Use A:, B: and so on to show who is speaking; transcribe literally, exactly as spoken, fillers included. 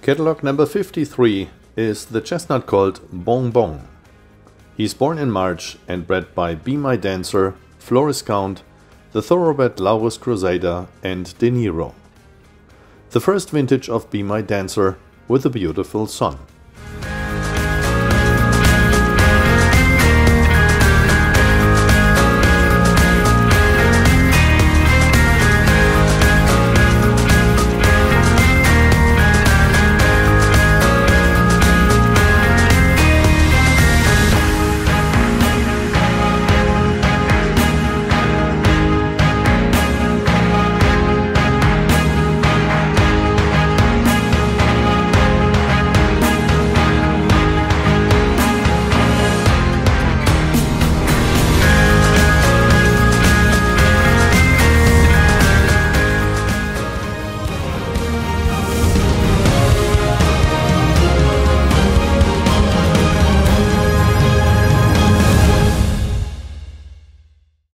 A: Catalog number fifty-three is the chestnut colt Bong Bong. He's born in March and bred by Be My Dancer, Floriscount, the thoroughbred Laurus Crusader and De Niro. The first vintage of Be My Dancer with a beautiful son.